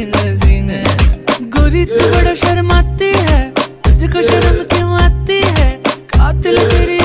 सीने सीने। गोरी तू बड़ा शर्माती है, तुझको शर्म क्यों आती है, कातिल तेरी